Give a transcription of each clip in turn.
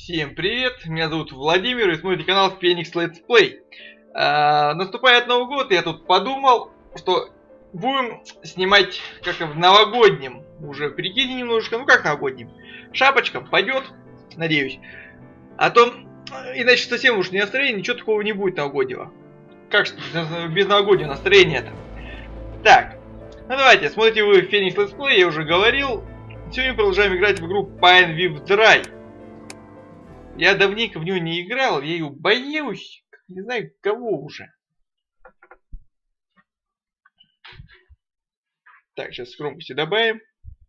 Всем привет, меня зовут Владимир, и смотрите канал Phoenix Let's Play. Наступает Новый год, и я тут подумал, что будем снимать как в новогоднем. Уже прикинь немножко, ну как новогоднем. Шапочка пойдет, надеюсь. А то, иначе совсем уж не настроение, ничего такого не будет новогоднего. Как же без новогоднего настроения-то? Так, ну давайте, смотрите вы Phoenix Let's Play, я уже говорил. Сегодня продолжаем играть в игру Pine With Dry. Я давненько в нее не играл, я ее боюсь. Не знаю, кого уже. Так, сейчас громкости добавим.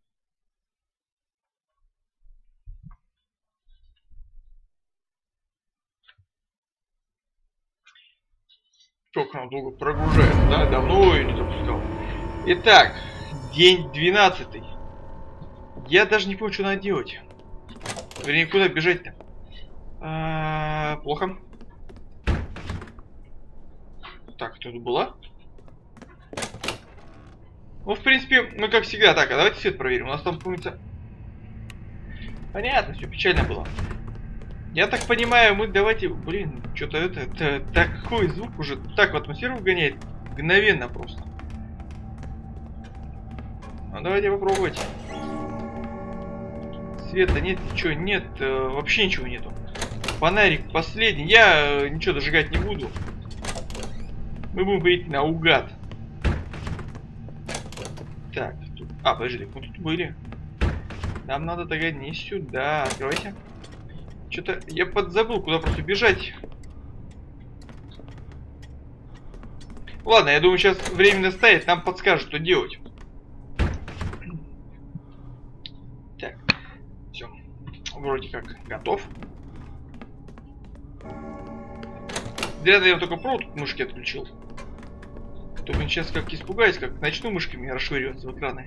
Как она долго прогружается, да? Давно ее не запускал. Итак, день 12. Я даже не понял, что надо делать. Вернее, куда бежать-то? Плохо. Так, кто тут была? Ну, в принципе, мы как всегда. Так, а давайте свет проверим. У нас там, помнится... Понятно, все печально было. Я так понимаю, мы давайте... Блин, что-то это такой звук уже так в атмосферу вгоняет. Мгновенно просто. Ну, давайте попробовать. Света нет, ничего нет. Вообще ничего нету. Фонарик последний. Я ничего дожигать не буду. Мы будем говорить наугад. Так, тут... подожди, мы тут были. Нам надо тогда не сюда. Открывайся. Что-то я подзабыл, куда просто бежать. Ладно, я думаю, сейчас временно стоит, нам подскажут, что делать. Так, все. Вроде как готов. Зря я только провод мышки отключил. То блин, сейчас как испугаюсь, как начну мышками расшвыриваться в экраны.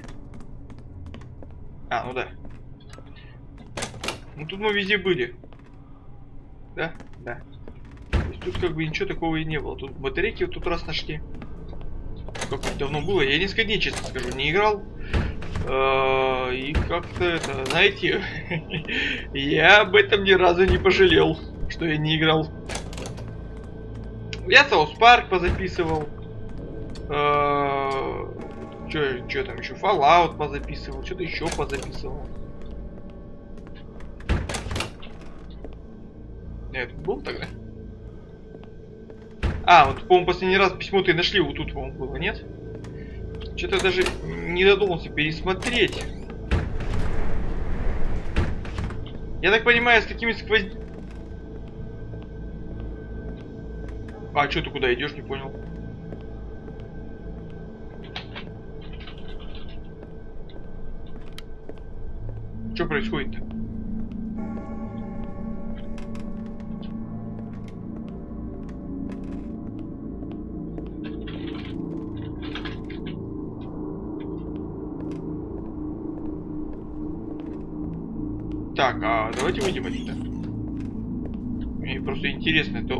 Ну да. Ну тут мы везде были. Да? Да. То есть тут как бы ничего такого и не было. Тут батарейки вот тут раз нашли. Как давно было. Я несколько дней, честно скажу, не играл. И как-то это, знаете, я об этом ни разу не пожалел, что я не играл. Я South Park позаписывал. Что там еще? Fallout позаписывал. Что-то еще позаписывал. Я тут был тогда? Вот, по-моему, последний раз письмо-то и нашли. Вот тут, по-моему, было, нет? Что-то даже не додумался пересмотреть. Я так понимаю, с какими сквозь... Что ты куда идешь, не понял. Что происходит-то? Так, давайте выйдем отсюда. Мне просто интересно это.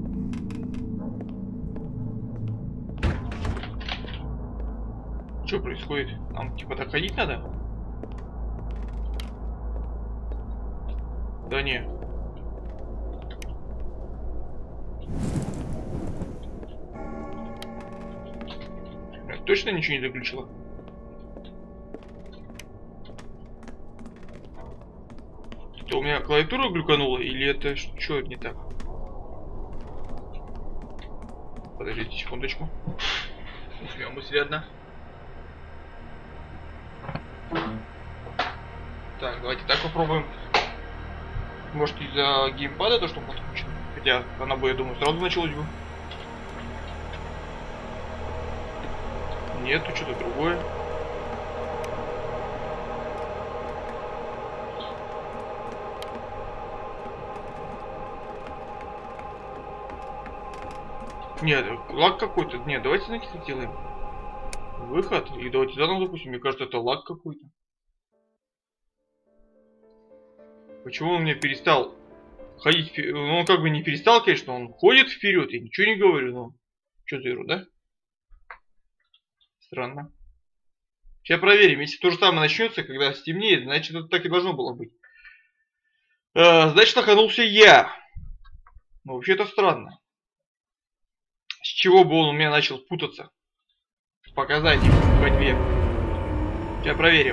Что происходит? Нам типа так ходить надо? Да не. Я точно ничего не заключила? У меня клавиатура глюканула, или это что не так? Подождите секундочку. Возьмем мысль одна. Так, давайте так попробуем. Может, из-за геймпада то, что подключено. Хотя она бы, я думаю, сразу началась бы. Нет, тут что-то другое. Нет, лаг какой-то. Нет, давайте, знаете, как делаем? Выход. И давайте заново запустим. Мне кажется, это лаг какой-то. Почему он мне перестал ходить вперед? Ну, он как бы не перестал, конечно, он ходит вперед. Я ничего не говорю, но... Что за ерунда? Странно. Сейчас проверим. Если то же самое начнется, когда стемнеет, значит, это так и должно было быть. Значит, лоханулся я. Ну, вообще это странно. С чего бы он у меня начал путаться в показаниях в ходьбе? Сейчас проверим.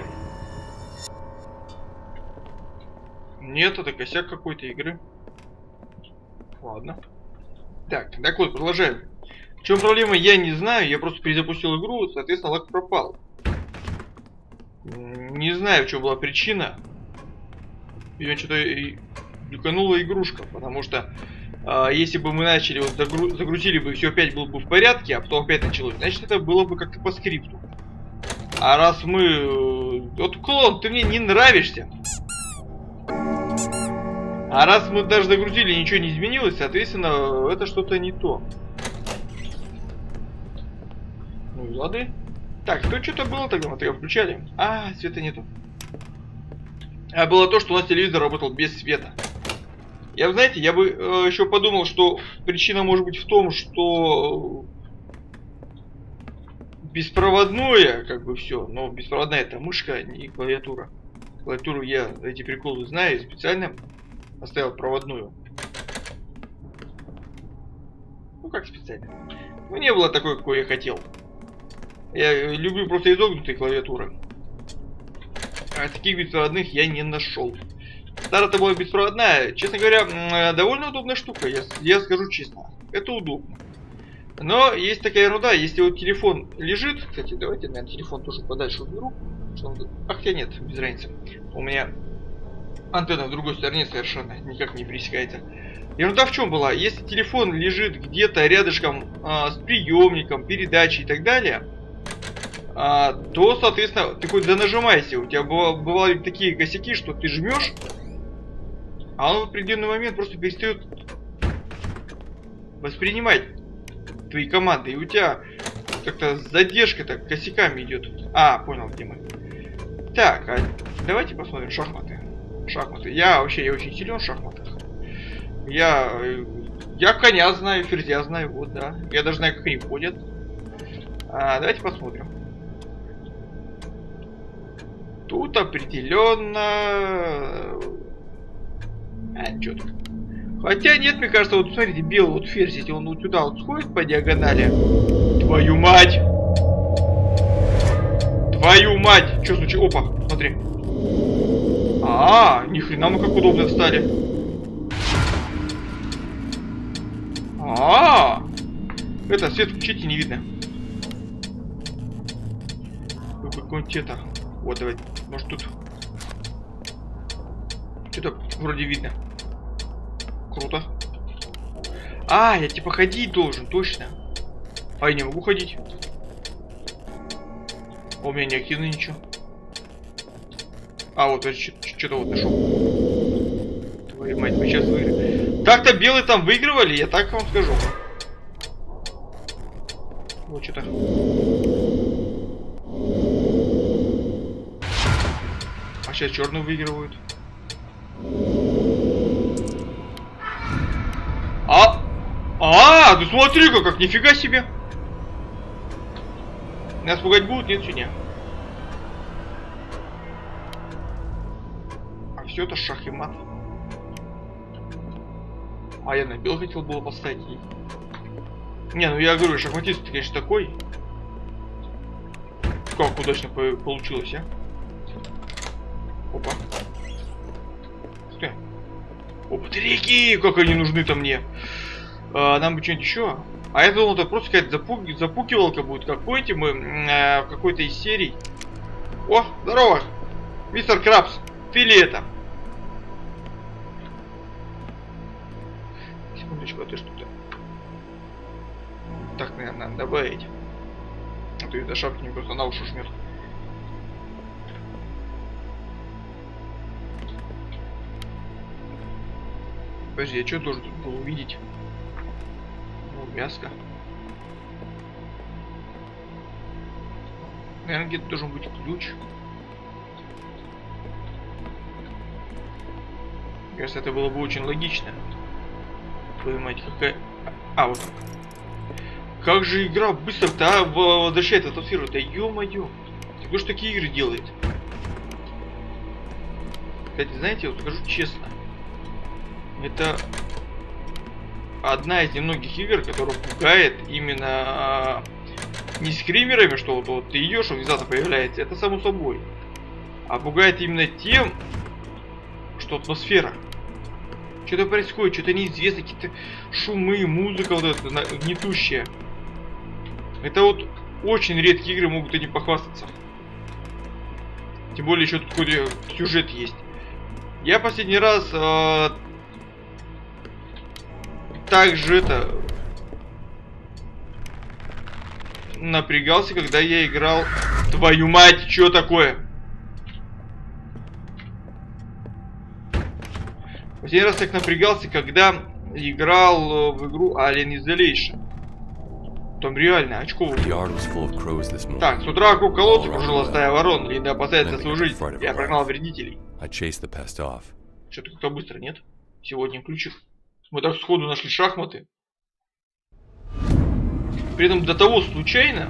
Нет, это косяк какой-то игры. Ладно. Так вот, продолжаем. В чем проблема, я не знаю. Я просто перезапустил игру, соответственно, лаг пропал. Не знаю, в чем была причина. Видимо, что-то люканула игрушка. Потому что если бы мы начали, вот, загрузили бы, все опять было бы в порядке, а потом опять началось, значит, это было бы как-то по скрипту. А раз мы... Вот, клон, ты мне не нравишься. А раз мы даже загрузили, ничего не изменилось, соответственно, это что-то не то. Ну и лады. Так, то что-то было тогда, мы тогда включали. А, света нету. А было то, что у нас телевизор работал без света. Я, знаете, я бы еще подумал, что причина может быть в том, что беспроводное, как бы все, но беспроводная это мышка, не клавиатура. Клавиатуру я эти приколы знаю, специально оставил проводную. Ну как специально. Ну не было такой, какой я хотел. Я люблю просто изогнутые клавиатуры. А таких беспроводных я не нашел. Старая-то была беспроводная. Честно говоря, довольно удобная штука. Я скажу честно. Это удобно. Но есть такая ерунда. Если вот телефон лежит... Кстати, давайте, наверное, телефон тоже подальше уберу. Ах, хотя нет, без разницы. У меня антенна в другой стороне совершенно никак не пересекается. Ерунда в чем была? Если телефон лежит где-то рядышком с приемником, передачей и так далее, то, соответственно, ты хоть нажимайся. У тебя бывали такие косяки, что ты жмешь, а он в определенный момент просто перестает воспринимать твои команды. И у тебя как-то задержка так косяками идет. А, понял, где мы. Так, давайте посмотрим шахматы. Шахматы. Я очень силен в шахматах. Я коня знаю, ферзя знаю, вот, да. Я даже знаю, как они ходят. Давайте посмотрим. Тут определенно... что тут? Хотя нет, мне кажется, вот смотрите, белый вот ферзь, если он вот сюда вот сходит по диагонали. Твою мать! Твою мать! Что случилось? Опа, смотри. Ни хрена мы как удобно встали. Это, свет включите, не видно. Какой-нибудь это. Вот, давай, может тут. Что-то вроде видно. Круто. Я типа ходить должен, точно. Я не могу ходить. У меня не активно ничего. Вот, что-то вот нашел. Твою мать, мы сейчас выиграли. Так-то белые там выигрывали, я так вам скажу. Вот что-то. Сейчас черные выигрывают. Ты смотри-ка, как нифига себе. Нас пугать будут? Нет, сегодня. Все это шах и мат. Я на бел хотел было поставить. Не, ну я говорю, шахматист, конечно, такой. Как удачно получилось, а? Опа. Стой. Опа, треки! Как они нужны-то мне. Нам бы что-нибудь еще. Я думал, это просто какая-то запукивалка будет. Как помните, мы в какой-то из серий. О, здорово! Мистер Крабс, ты ли это? Секундочку, а ты что-то. Так, наверное, надо добавить. А то из-за шапки мне просто на уши жмет. Подожди, я что должен тут был увидеть? Мяско. Наверное, где-то должен быть ключ. Мне кажется, это было бы очень логично. Твою мать, какая... Вот. Как же игра быстро-то возвращает атмосферу. Да ё-моё. Кто ж такие игры делает? Кстати, знаете, вот скажу честно. Это одна из немногих игр, которая пугает именно не скримерами, что вот ты идешь, а внезапно появляется, это само собой. А пугает именно тем, что атмосфера. Что-то происходит, что-то неизвестно, какие-то шумы, музыка вот эта гнетущая. Это вот очень редкие игры могут этим похвастаться. Тем более еще тут какой-то сюжет есть. Я последний раз также напрягался, когда я играл. Твою мать, что такое? Последний раз так напрягался, когда играл в игру Alien Isolation. Там реально очково. Так, с утра вокруг колодца кружила стая ворон. Линда опасается свою жизнь. Я прогнал вредителей. Что-то как-то быстро, нет? Сегодня ключик. Мы так сходу нашли шахматы. При этом до того случайно.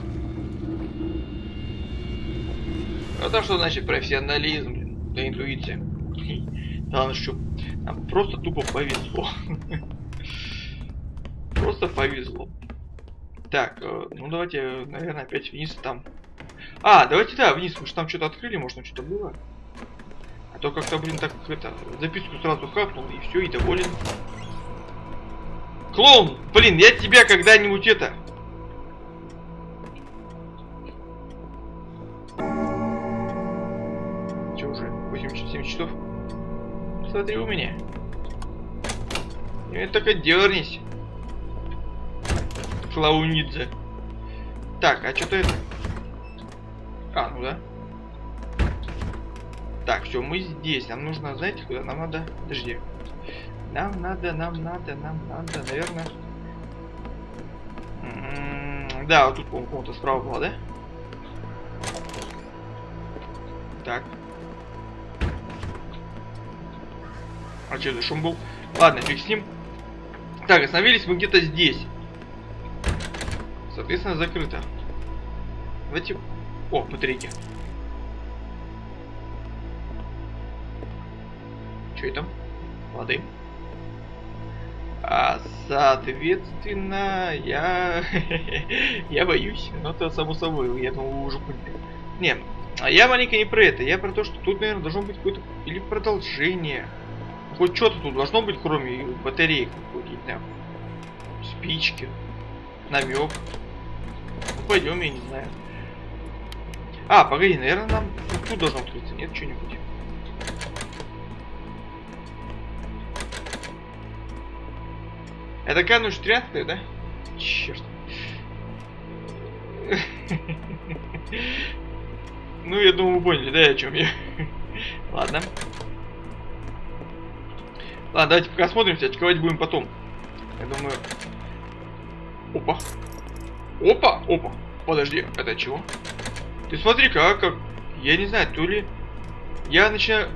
Это что значит профессионализм, да интуиция. Главное, что нам просто тупо повезло. Просто повезло. Так, ну давайте, наверное, опять вниз там. А, давайте, да, вниз, потому что там что-то открыли, может, там что-то было. А то как-то, блин, так записку сразу хапнул, и все, и доволен. Клоун, блин, я тебя когда-нибудь Че уже, 8-7 часов? Смотри у меня. И только дернись. Клоунидзе. Так, а что-то это? А, ну да. Так, все, мы здесь. Нам нужно, знаете, куда? Нам надо. Подожди. Нам надо, наверное. Да, вот тут, по-моему, кому-то справа было, да? Так. А что за шум был? Ладно, фиг с ним. Так, остановились мы где-то здесь. Соответственно, закрыто. Давайте... О, батарейки. Что это? Воды. А, соответственно, я... я боюсь. Но это само собой, я думаю, вы уже поняли. Не, я маленько не про это. Я про то, что тут, наверное, должно быть какое-то... Или продолжение. Хоть что-то тут должно быть, кроме батареек. Какие-то спички. Намек. Ну, пойдем, я не знаю. А, погоди, наверное, нам тут должно открыться. Нет, что-нибудь. Это кануш 13, да? Черт. Ну, я думаю, вы поняли, да, о чем я. Ладно. Ладно, давайте пока осмотримся, очковать будем потом. Я думаю... Опа. Опа, опа. Подожди, это чего? Ты смотри-ка, а как... Я не знаю, то ли... Я начинаю...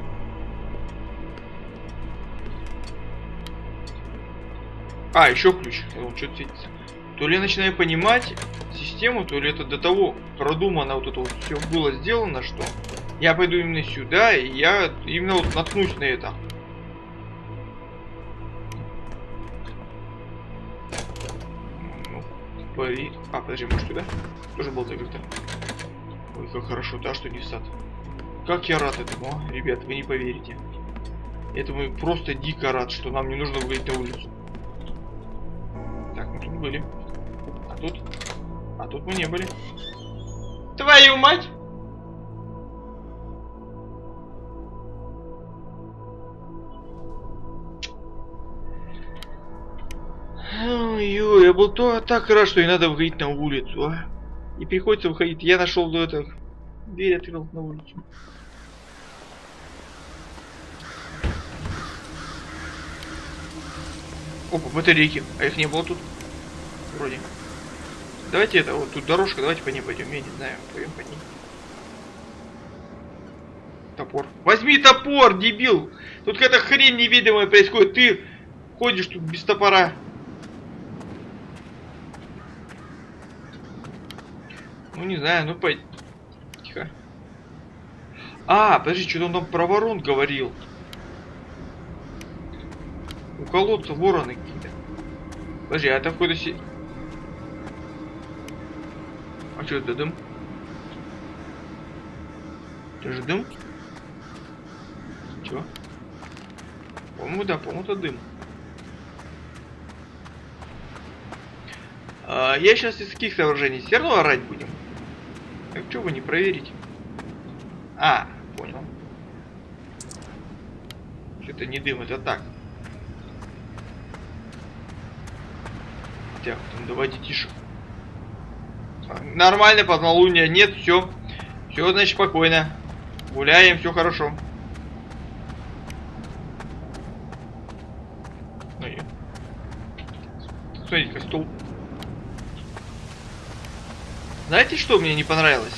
А, еще ключ. Вот что-то светится. То ли я начинаю понимать систему, то ли это до того продумано вот это вот все было сделано, что я пойду именно сюда, и я именно вот наткнусь на это. А, подожди, может сюда? Тоже было закрыто. Ой, как хорошо, да, что не в сад. Как я рад этому, а? Ребят, вы не поверите. Этому просто дико рад, что нам не нужно выйти на улицу. Так, мы тут были. А тут? А тут мы не были. Твою мать! Ой, я был так рад, что не надо выходить на улицу, а. И приходится выходить. Я нашел это. Дверь открыл на улицу. Опа, батарейки. А их не было тут? Вроде. Давайте это, вот тут дорожка, давайте по ней пойдем. Я не знаю, пойдем по ней. Топор. Возьми топор, дебил! Тут какая-то хрень невидимая происходит. Ты ходишь тут без топора. Ну не знаю, ну пойди. Тихо. А, подожди, что-то он там про ворон говорил. У колодца вороны какие-то. Подожди, а это какой-то А что это дым? Это же дым? Чего? По-моему, да, по-моему, это дым. Я сейчас из каких соображений? Все равно орать будем. Так что бы не проверить? А, понял. Это не дым, это так. Так, там давайте тише. Нормально, полнолуния нет, все. Все, значит, спокойно. Гуляем, все хорошо. Смотрите-ка, стул. Знаете, что мне не понравилось?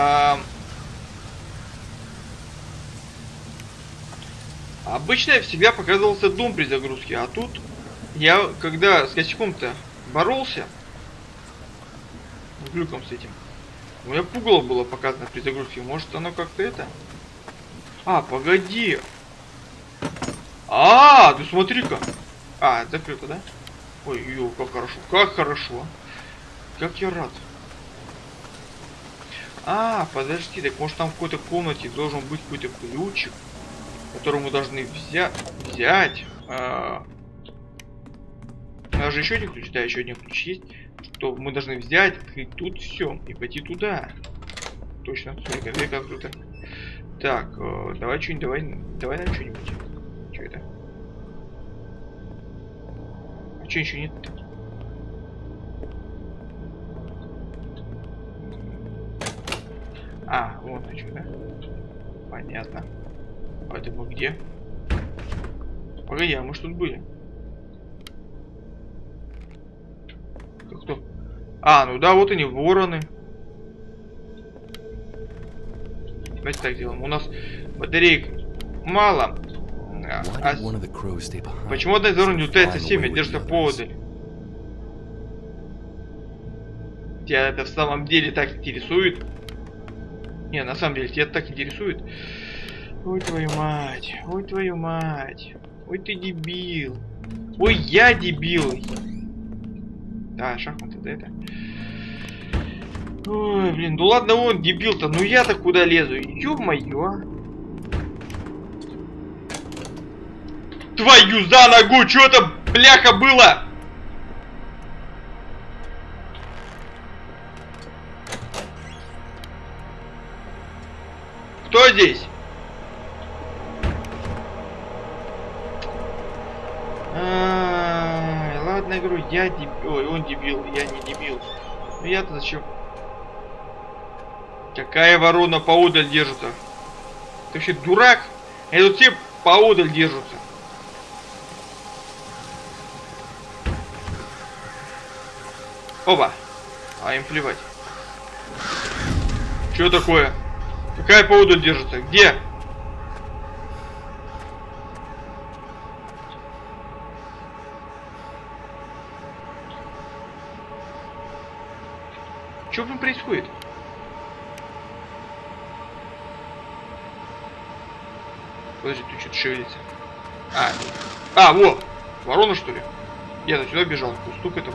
Обычно всегда показывался дом при загрузке, а тут я, когда с косяком-то боролся, с глюком с этим, у меня пугало было показано при загрузке. Может, оно как-то это? А, погоди. Ты смотри-ка. Закрыто, да? Ой, как хорошо, как хорошо. Как я рад. Подожди, так может там в какой-то комнате должен быть какой-то ключик, который мы должны взять. Даже еще один ключ, да, еще один ключ есть, что мы должны взять, открыть тут все и пойти туда. Точно, смотри, как круто. Так, давай что-нибудь, давай на что-нибудь. Что это? А что еще нет? Вот а что, да? Понятно. А это мы где? Погоди, а мы что тут были? Кто? Ну да, вот они, вороны. Давайте так делаем. У нас батареек мало. Почему одна из ворон не летает со всеми, держится поодаль? Тебя это в самом деле так интересует? Не, на самом деле, тебя так интересует? Ой, твою мать. Ой, твою мать. Ой, ты дебил. Ой, я дебил. Да, шахматы, да это. Ой, блин, ну ладно, он дебил-то. Ну я-то куда лезу? Ё-моё. Твою за ногу, что это, бляха, было? Кто здесь? Ладно, я говорю, я дебил. Ой, он дебил, я не дебил. Ну я-то зачем? Какая ворона поодаль держится? Ты вообще дурак? Это тут все поодаль держатся. Оба. Им плевать. Что такое? Какая поодаль держится? Где? Что там происходит? Подожди, тут что-то шевелится. Вот! Ворона, что ли? Я сюда бежал, к кусту к этому.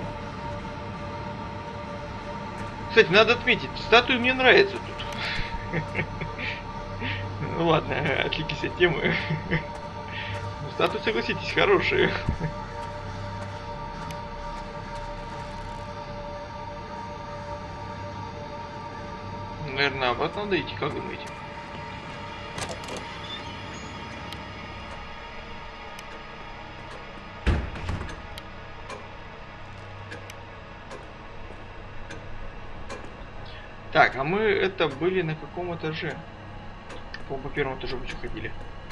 Кстати, надо отметить, статуи мне нравятся тут. Ну ладно, отвлекись от темы. Статуи, согласитесь, хорошие. Наверное, обратно надо идти, как думаете? Так, а мы это были на каком этаже? По-моему, по первому этажу мы что ходили.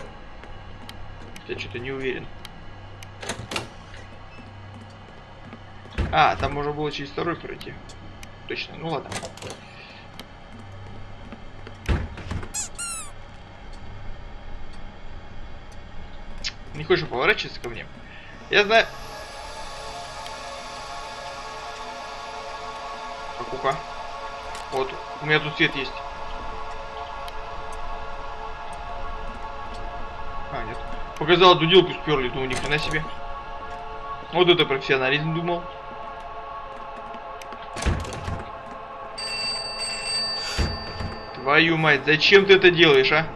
Я что-то не уверен. Там можно было через второй пройти. Точно, ну ладно. Не хочешь поворачиваться ко мне? Я знаю. Кукуха. Вот, у меня тут свет есть. Нет. Показал дудилку сперли, думаю, ни хрена себе. Вот это профессионализм, думал. Твою мать, зачем ты это делаешь, а?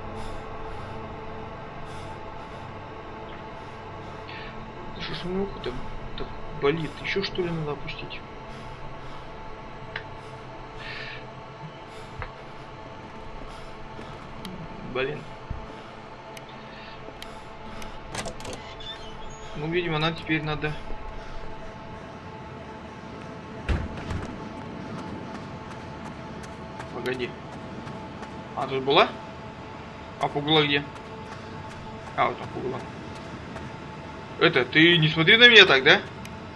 Что ж у меня ухо-то так болит? Еще что ли надо опустить? Блин. Ну, видимо, нам теперь надо... Погоди. А, тут была? А пугало где? А, вот там пугало. Это, ты не смотри на меня так, да?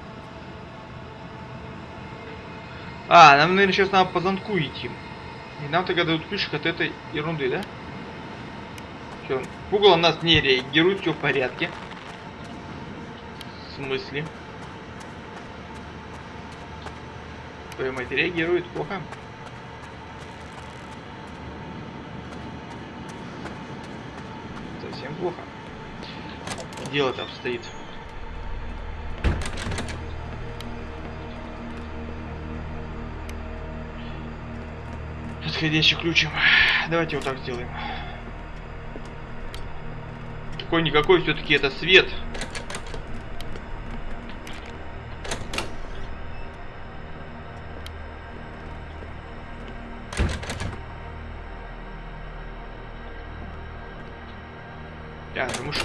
А, нам, наверное, сейчас надо по замку идти. И нам тогда дадут ключик от этой ерунды, да? Все, пугало нас не реагирует, все в порядке. В смысле? Твоя мать реагирует плохо. Совсем плохо. Дело-то обстоит. Подходящий ключем. Давайте вот так сделаем. Какой-никакой все-таки это свет. А, это мышник.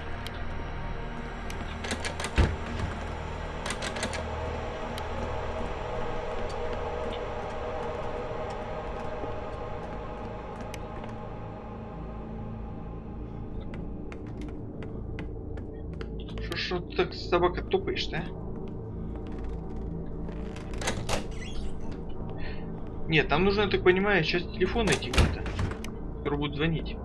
Что ты так, собака, тупаешь-то, а? Нет, нам нужно, я так понимаю, сейчас телефон найти где-то, который будет звонить.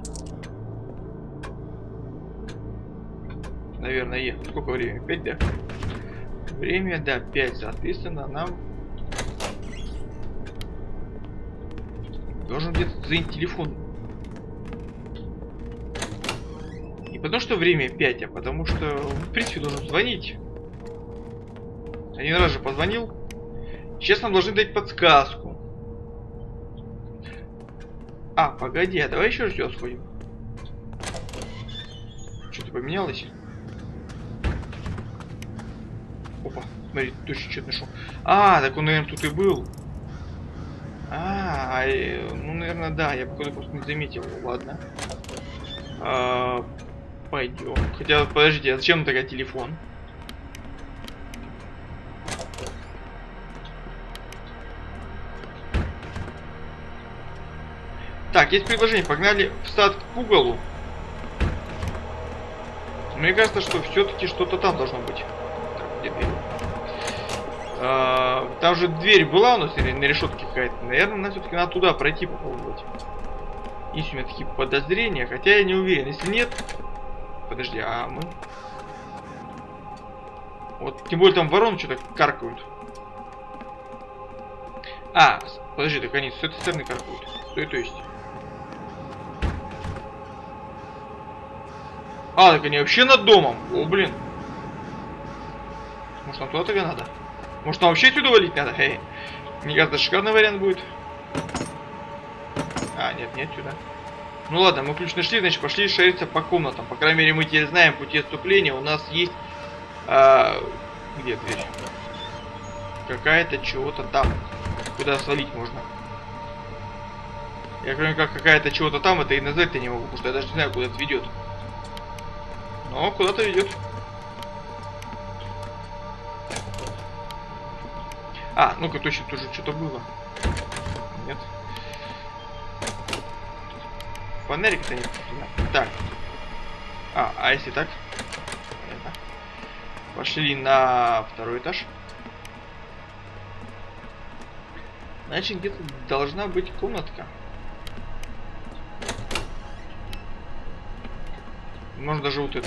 Наверное, сколько времени? 5, да? Время, да, 5, соответственно, нам должен где-то звонить телефон. Не потому что время 5, а потому что, в принципе, должен звонить. Один раз же позвонил. Сейчас нам должны дать подсказку. А, погоди, а давай еще раз сюда сходим. Что-то поменялось? Опа, смотри, точно что-то нашел. А, так он, наверное, тут и был. Ну, наверное, да, я походу просто не заметил. Ладно. Пойдем. Хотя, подождите, а зачем тогда телефон? Так, есть предложение. Погнали в сад к пугалу. Мне кажется, что все-таки что-то там должно быть. Так, где дверь? Там же дверь была у нас или на решетке какая-то. Наверное, нам все-таки надо туда пройти попробовать. Есть у меня такие подозрения, хотя я не уверен. Если нет... Подожди, а мы... Вот, тем более там вороны что-то каркают. А, подожди, так они с этой стороны каркают. Что это есть? А, так они вообще над домом. О, блин. Может, нам туда тогда надо? Может, нам вообще отсюда валить надо? Эй. Мне кажется, шикарный вариант будет. А, нет, не отсюда. Ну ладно, мы ключ нашли, значит, пошли шариться по комнатам. По крайней мере, мы теперь знаем пути отступления. У нас есть... где дверь? Какая-то чего-то там. Куда свалить можно. Я кроме как какая-то чего-то там, это и назвать-то не могу, потому что я даже не знаю, куда это ведет. Но куда-то ведет. А, ну-ка, точно, тоже что-то было. Нет. Фонарик-то нет. Так. А если так? Понятно. Пошли на второй этаж. Значит, где-то должна быть комнатка. Может, даже вот это.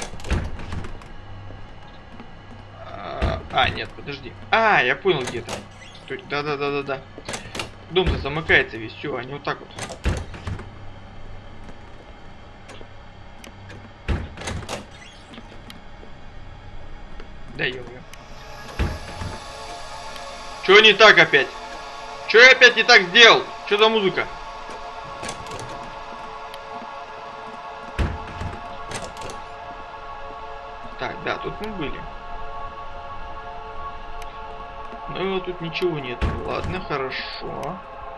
Нет, подожди. Я понял где-то. Да. Дом-то замыкается весь. Все, они вот так вот. Да, ё-моё. Чё не так опять? Чё я опять не так сделал? Чё за музыка? Так, да, тут мы были. Ну, тут ничего нет. Ладно, хорошо.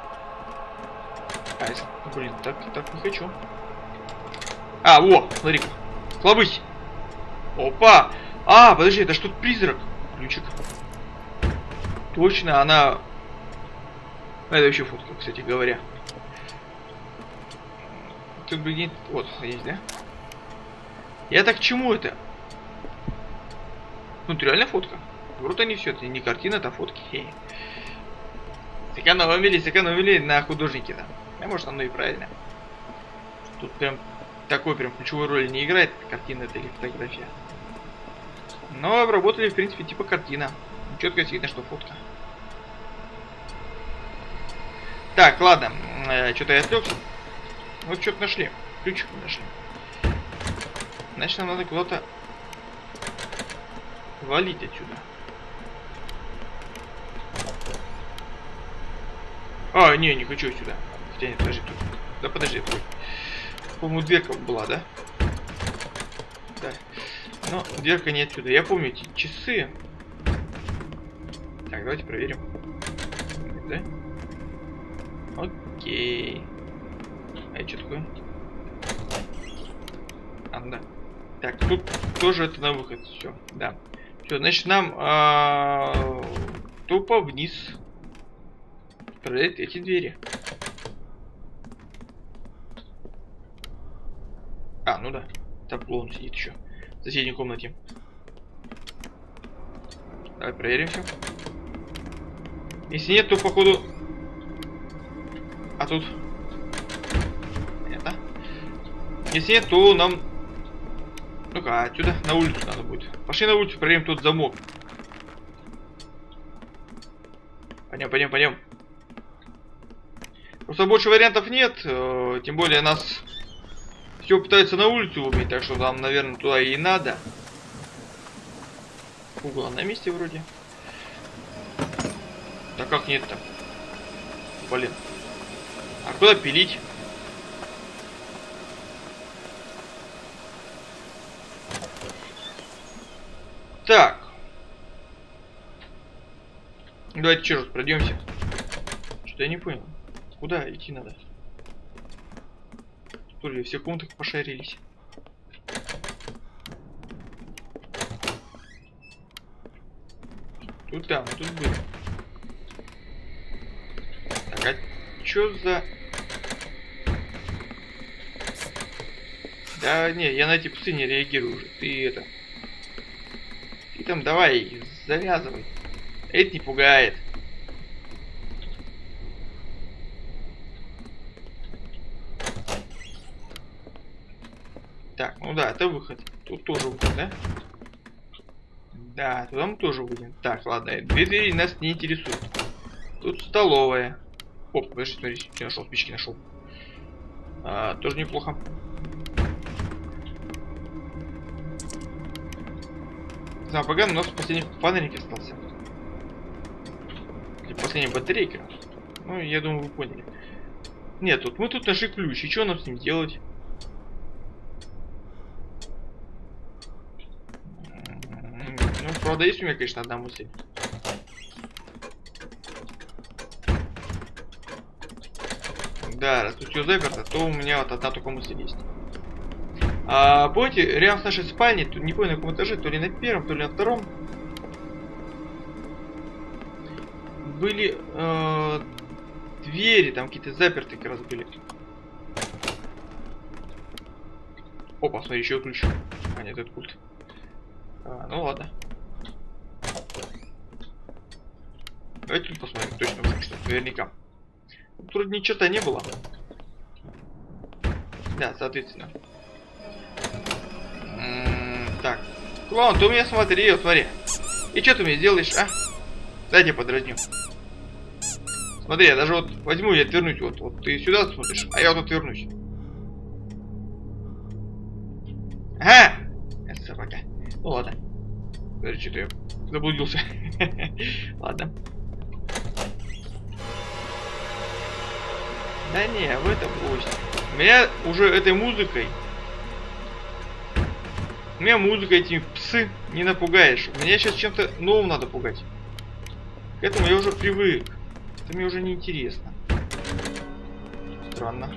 Блин, так не хочу. А, во, смотри-ка. Слабысь. Опа. А, подожди, это что-то призрак. Ключик. Точно, она... Это вообще фотка, кстати говоря. Тут бы вот, есть, да? Я так к чему это? Ну, это реально фотка. Вроде они все, это не картина, это фотки. Хе. Сэкономили на художнике, да. А может, оно и правильно. Тут прям такой прям ключевой роли не играет, картина это или фотография. Но обработали, в принципе, типа картина. Четко видно, что фотка. Так, ладно. Что-то я отвлекся. Вот что-то нашли. Ключик нашли. Значит, нам надо куда-то валить отсюда. А, не хочу сюда. Хотя нет, подожди, тут. Да подожди, тут. По-моему, дверка была, да? Да. Но дверка не отсюда. Я помню эти часы. Так, давайте проверим. Да? Окей. А это что такое? А, да. Так, тут тоже это на выход. Все, да. Все, значит, нам тупо вниз. Проверять эти двери. А, ну да. Там клоун сидит еще. В соседней комнате. Давай проверим все. Если нет, то походу... А тут... Это. Если нет, то нам... Ну-ка, отсюда на улицу надо будет. Пошли на улицу, проверим тот замок. Пойдем. Просто больше вариантов нет. Тем более нас все пытаются на улицу убить. Так что нам, наверное, туда и надо. Угол на месте вроде. Да как нет-то? Блин. А куда пилить? Так. Давайте еще раз пройдемся. Что-то я не понял. Куда идти надо? Что ли, все комнаты пошарились. Тут да, мы тут были. Так, а чё за... Да не, я на эти псы не реагирую уже. Ты это... Ты там давай, завязывай. Это не пугает. Так, ну да, это выход. Тут тоже выход, да? Да, туда мы тоже выйдем. Так, ладно, две двери нас не интересуют. Тут столовая. Оп, подожди, смотри, я нашел, спички нашел. Тоже неплохо. Самое поганое, у нас последний фонарик остался. Или последняя батарейка. Ну, я думаю, вы поняли. Нет, тут мы тут нашли ключ. И что нам с ним делать? Ну, правда, есть у меня, конечно, одна мысль. Да, раз тут все заперто, то у меня вот одна только мысль есть. Помните, рядом с нашей спальней, тут не помню на каком этаже, то ли на первом, то ли на втором, были двери, там какие-то запертые как раз были. Опа, смотри, еще ключ. А, нет, это пульт. Ну ладно. Давайте тут посмотрим, точно, что наверняка. Тут вроде ни черта не было. Да, соответственно. Так. Клоун, ты у меня смотри, вот смотри. И что ты мне сделаешь, а? Дайте я подразню. Смотри, я даже вот возьму и отвернусь. Вот ты сюда смотришь, а я вот отвернусь. Ага! Собака. Ну ладно. Подожди, что-то я заблудился. Ладно. Да не, в это брось. Меня уже этой музыкой... Меня музыкой этими псы не напугаешь. Меня сейчас чем-то новым надо пугать. К этому я уже привык. Это мне уже не интересно. Странно.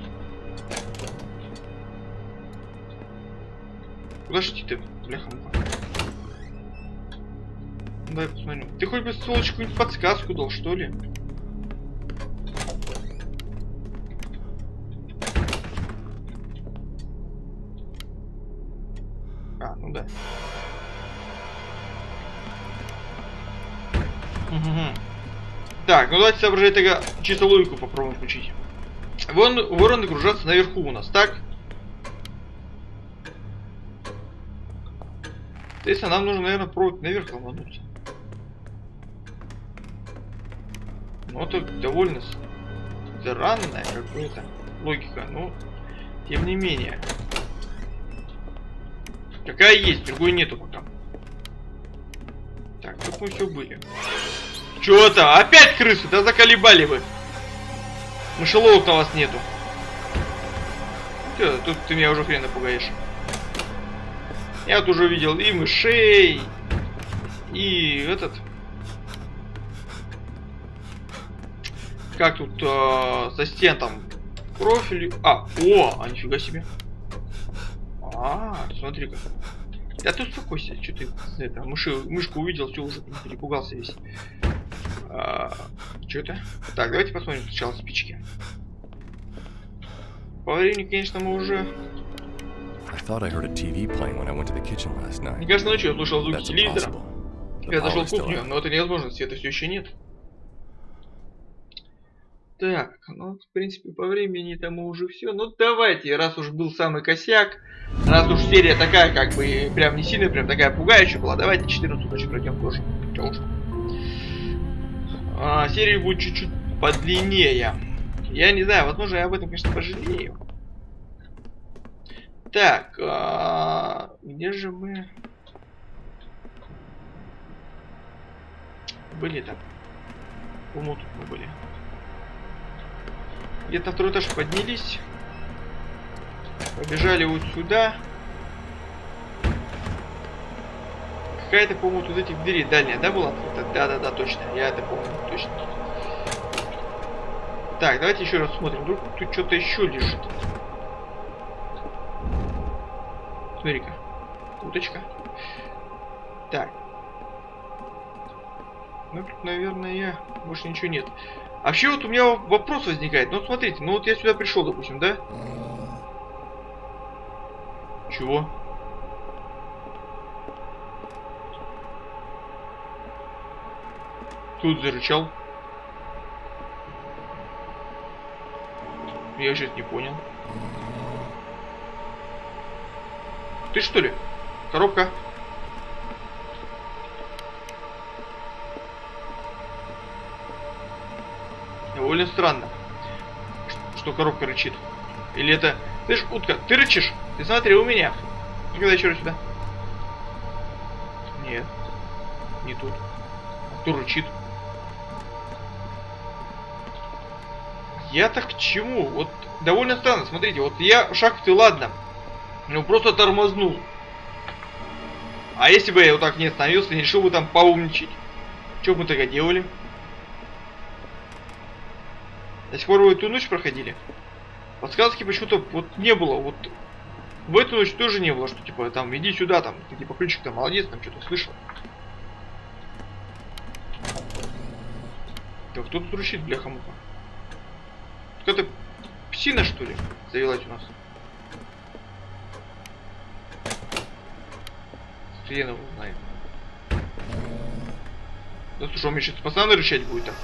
Куда ж ты, бляха-муха? Давай посмотрим. Ты хоть бы, сволочь, какую-нибудь подсказку дал, что ли? А, ну да. Угу. Так, ну давайте соображать тогда чисто логику попробуем включить. Вороны кружатся наверху у нас, так? Соответственно, нам нужно, наверное, пробовать наверх ломануться. Ну, это довольно странная какая-то логика, но тем не менее. Какая есть, другой нету пока. Так, тут мы все были. Чё-то, опять крысы, да заколебали вы. Мышеловок на вас нету. Чё, тут ты меня уже хрен напугаешь. Я тут уже видел и мышей, и этот... Как тут со стен там профиль... А, о, нифига себе. Смотри-ка. Да ты успокойся, что ты это, мышку увидел, все уже перепугался весь. Что это? Так, давайте посмотрим сначала спички. По времени, конечно, мы уже... Мне кажется, ночью я слушал звук телевизора. Я зашел в кухню, но это невозможно, света все еще нет. Так, ну, в принципе, по времени тому уже все. Ну, давайте, раз уж был самый косяк, раз уж серия такая, как бы, прям не сильно, прям такая пугающая была, давайте 14 ночи пройдем тоже. Чего уж. Серия будет чуть-чуть подлиннее. Я не знаю, возможно, я об этом, конечно, пожалею. Так, где же мы были там? По-моему, тут мы были. Где-то на второй этаж поднялись. Побежали вот сюда. Какая-то, по-моему, тут этих дверей дальняя, да, была? Да, точно. Я это помню, точно. Так, давайте еще раз смотрим. Вдруг тут что-то еще лежит. Смотри-ка. Уточка. Так. Ну, тут, наверное, больше ничего нет. А вообще вот у меня вопрос возникает. Ну, смотрите, ну вот я сюда пришел, допустим, да? Чего? Тут зарычал. Я сейчас не понял. Ты что ли? Коробка? Довольно странно, что коробка рычит. Или это... Ты ж, утка, ты рычишь? Ты смотри у меня. Когда еще раз сюда? Нет. Не тут. Кто рычит? Я-то к чему? Вот довольно странно. Смотрите, вот я шаг-то ладно. Ну просто тормознул. А если бы я вот так не остановился, не решил бы там поумничать? Что бы мы тогда делали? До сих пор вы эту ночь проходили? Подсказки почему-то вот не было. Вот в эту ночь тоже не было, что типа там иди сюда, там, ты типа ключик там молодец, там что-то слышал. Так, кто тут рычит, бляха-муха? Какая-то псина, что ли, завелась у нас? Хрен его знает. Да слушай, он мне сейчас постоянно рычать будет так.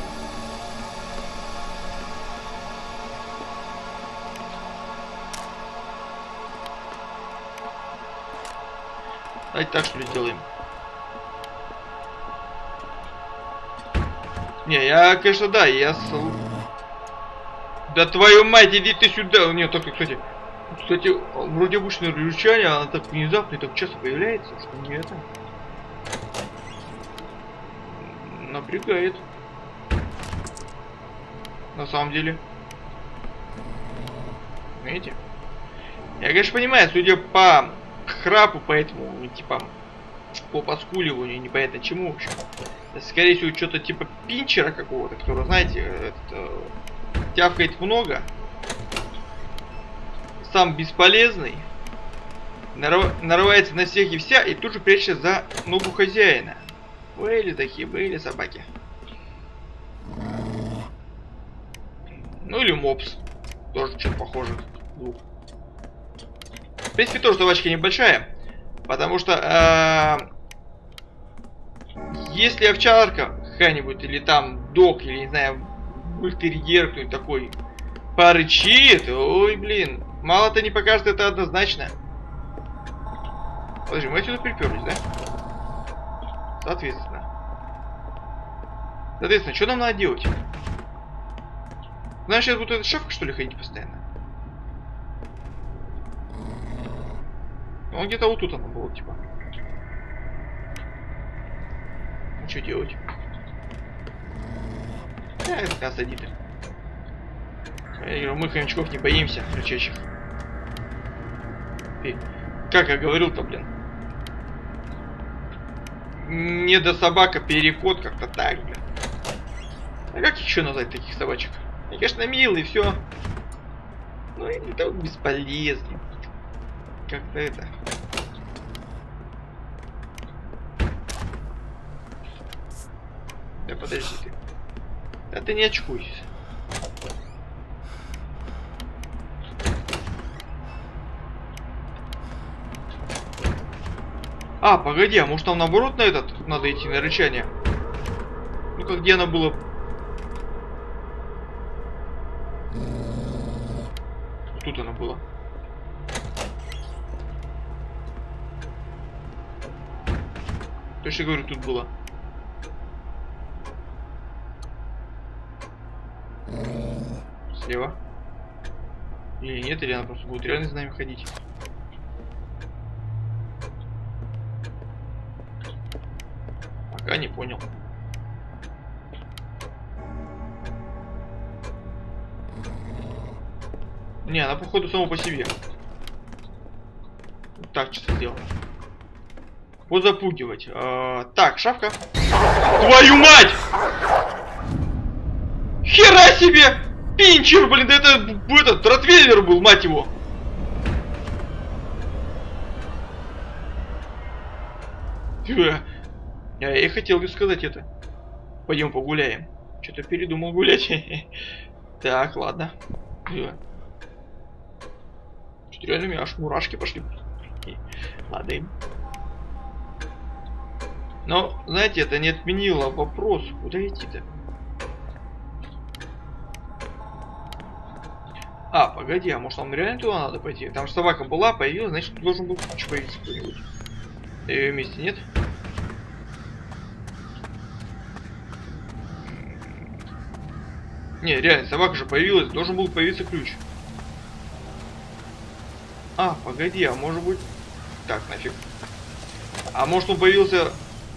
Давайте так, что ли, сделаем. Не, я, конечно, да, Да твою мать, иди ты сюда. Нет, только, кстати, вроде обычное рычание, она так внезапно и так часто появляется, что не это. Напрягает. На самом деле. Видите? Я, конечно, понимаю, судя по храпу, поэтому, типа, по поскуливанию, непонятно чему, в общем. Это, скорее всего, что-то типа пинчера какого-то, который, знаете, тявкает много. Сам бесполезный. Нарывается на всех и вся, и тут же прячется за ногу хозяина. Были такие, были собаки. Ну или мопс. Тоже что-то похоже. В принципе, тоже собачка небольшая. Потому что если овчарка какая-нибудь, или там дог, или не знаю, бультерьер кто-нибудь такой порычит, ой, блин, мало-то не покажет, это однозначно. Подожди, мы отсюда приперлись, да? Соответственно, что нам надо делать? Нам сейчас будет эта шавка, что ли, ходить постоянно? Ну, где-то вот тут она была, типа. Ну, что делать? Это садит. Я говорю, мы хомячков не боимся, рычащих. И, как я говорил-то, блин. Не до собака, переход, как-то так, блин. А как еще назвать таких собачек? Они, конечно, милые, все. Но это бесполезно. Как-то это. Да подожди ты. Да ты не очкуйся. А, погоди, а может нам наоборот на этот надо идти, на рычание? Ну-ка, где она была? Тут она была. Точно говорю, тут была. Слева. Или нет, или она просто будет реально за нами ходить. Пока не понял. Не, она походу сама по себе. Так, что сделано. Вот запугивать. Так, шавка. Твою мать! Хера себе! Пинчер, блин, да это этот ротвейлер был, мать его. Я и хотел бы сказать это. Пойдем погуляем. Что-то передумал гулять. Так, ладно. Что-то реально у меня аж мурашки пошли. Ладно. Но, знаете, это не отменило вопрос. Куда идти-то? А, погоди, а может нам реально туда надо пойти? Там же собака была, появилась, значит тут должен был ключ появиться кто-нибудь. На ее месте нет? Не, реально, собака же появилась, должен был появиться ключ. А, погоди, а может быть... Так, нафиг. А может он появился...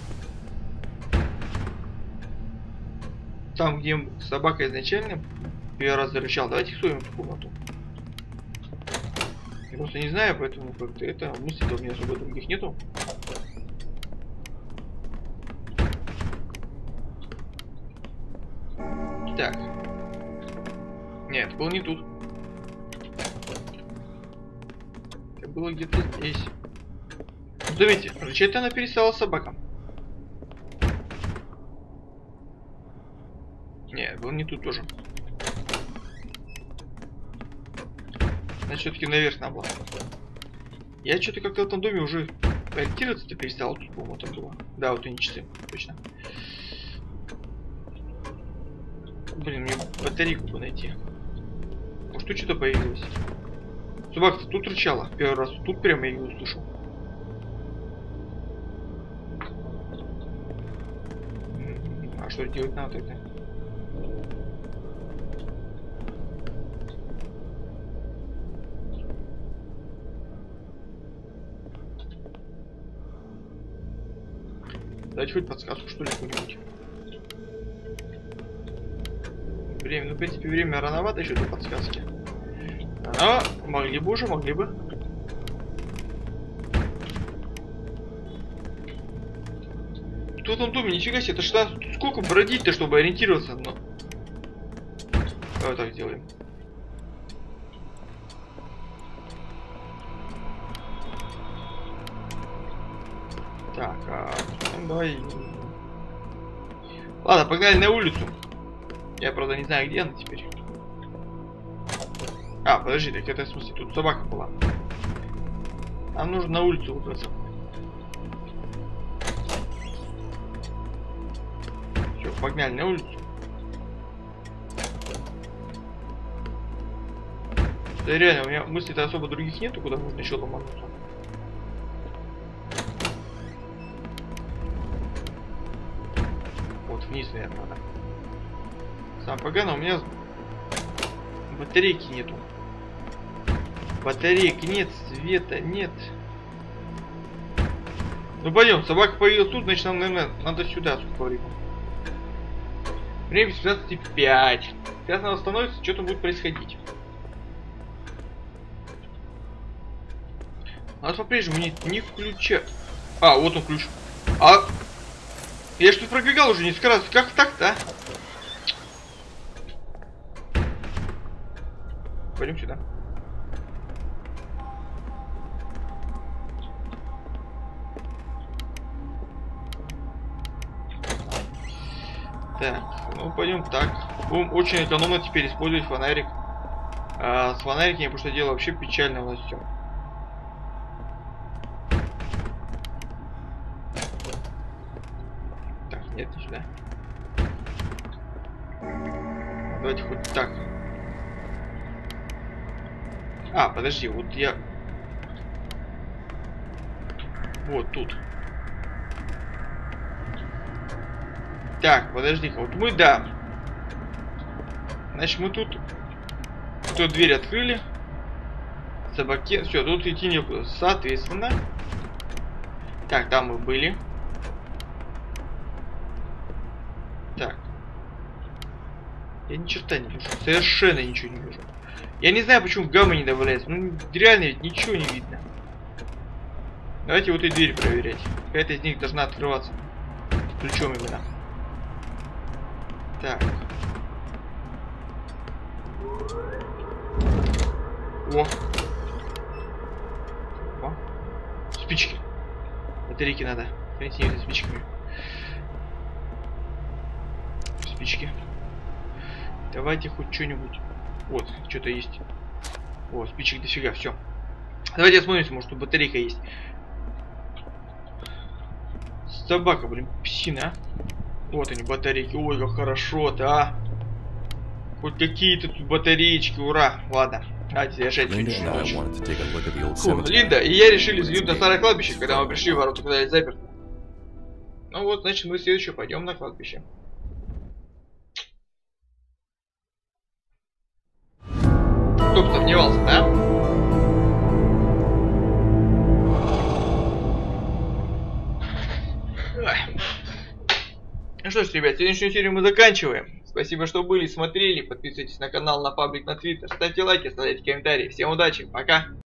Там, где собака изначально первый раз зарычал. Давайте суем в комнату. Я просто не знаю, поэтому как-то это... Мыслей-то у меня особо других нету. Так. Нет, был не тут. Это было где-то здесь. Смотрите, рычать она перестала собакам. Нет, был не тут тоже. Значит, все-таки наверх надо было. Я что-то как-то в этом доме уже ориентироваться-то перестал. Тут, по-моему, там было. Да, вот и не часы, точно. Блин, мне батарейку бы найти. Может, тут что-то появилось? Собака-то тут рычала первый раз. Тут прямо я ее услышал. А что делать надо тогда? Дайте хоть подсказку, что ли, какую-нибудь. Время, ну, в принципе, время рановато еще для подсказки. А, могли бы уже, могли бы. Кто там доме? Нифига себе, это что? Сколько бродить-то, чтобы ориентироваться? Но... Давай так сделаем. Так, ну, давай. Ладно, погнали на улицу. Я, правда, не знаю, где она теперь. А, подожди, так это в смысле, тут собака была. Нам нужно на улицу выбраться. Все, погнали на улицу. Да реально, у меня мыслей-то особо других нету, куда можно еще ломануться. Вот вниз, наверное, надо. Сам погано, у меня батарейки нету. Батареек нет, света нет. Ну пойдем, собака появилась тут, значит нам, наверное, надо сюда, сколько времени. Время 15:05. Сейчас надо становится, что-то будет происходить. У нас по-прежнему не включа. А, вот он ключ. А я что-то пробегал уже несколько раз. Как так-то, а? Пойдем сюда. Так, ну пойдем так. Будем очень экономно теперь использовать фонарик. С фонариками, потому что дело вообще печально у нас все. Так, нет, не сюда. Давайте хоть так. А, подожди, вот я... Вот тут. Так, подожди-ка, вот мы, да. Значит, мы тут дверь открыли. Собаке. Все, тут идти некуда. Соответственно. Так, там мы были. Так. Я ни черта не вижу. Совершенно ничего не вижу. Я не знаю, почему гамма не добавляется. Ну, реально ведь ничего не видно. Давайте вот и дверь проверять. Какая-то из них должна открываться. Ключом именно. Так. О. О. Спички. Батарейки надо. Храните их спичками. Спички. Давайте хоть что-нибудь. Вот, что-то есть. О, спичек дофига, все. Давайте осмотримся, может тут батарейка есть. Собака, блин, псина. Вот они, батарейки. Ой, как хорошо-то, а. Хоть какие-то тут батареечки, ура. Ладно, давайте решать. Линда и я решили взглянуть на старое кладбище, когда мы пришли, ворота оказались заперты. Ну вот, значит, мы следующее пойдем на кладбище. Кто бы сомневался, да? Ну что ж, ребят, сегодняшнюю серию мы заканчиваем. Спасибо, что были, смотрели. Подписывайтесь на канал, на паблик, на твиттер. Ставьте лайки, оставляйте комментарии. Всем удачи, пока!